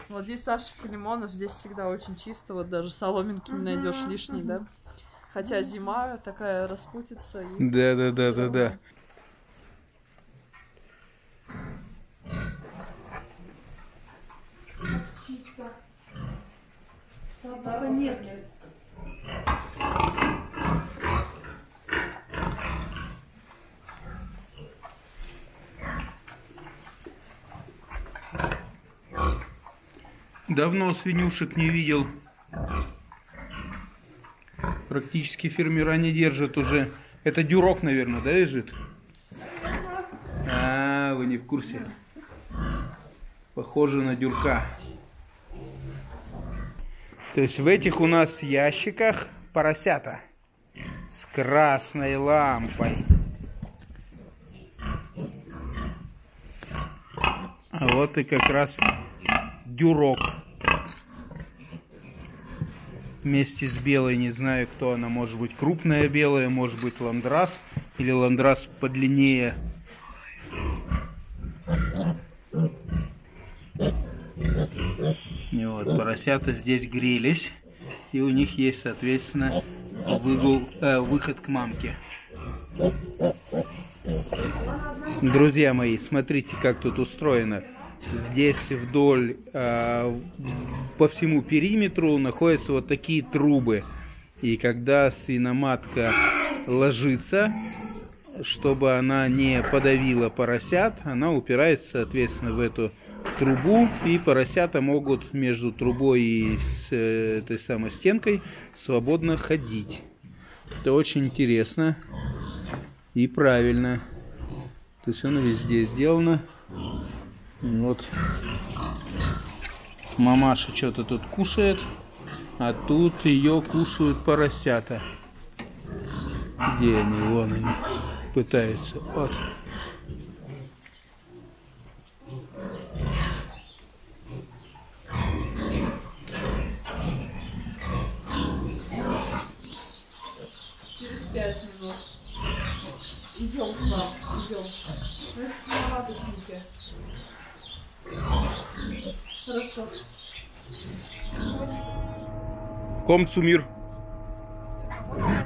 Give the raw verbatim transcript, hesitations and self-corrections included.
Вот здесь Саша Филимонов, здесь всегда очень чисто, вот даже соломинки не найдешь лишней, да? Хотя зима такая распутится. И... Да, да, да, да, да. Нет. Давно свинюшек не видел. Практически фермера не держат уже. Это дюрок, наверное, да, лежит? А, вы не в курсе. Похоже на дюрка. То есть в этих у нас ящиках поросята с красной лампой. А вот и как раз дюрок. Вместе с белой, не знаю, кто она, может быть крупная белая, может быть ландрас, или ландрас подлиннее. И вот, поросята здесь грелись, и у них есть, соответственно, выгул, э, выход к мамке. Друзья мои, смотрите, как тут устроено. Здесь вдоль, э, по всему периметру находятся вот такие трубы. И когда свиноматка ложится, чтобы она не подавила поросят, она упирается, соответственно, в эту трубу. И поросята могут между трубой и с э, этой самой стенкой свободно ходить. Это очень интересно и правильно. То есть оно везде сделано. Вот мамаша что-то тут кушает, а тут ее кушают поросята. Где они? Вон они пытаются. Вот. Через пять минут. Идем к вам, идем. Это свиноматочники. Хорошо. Kommt zu mir.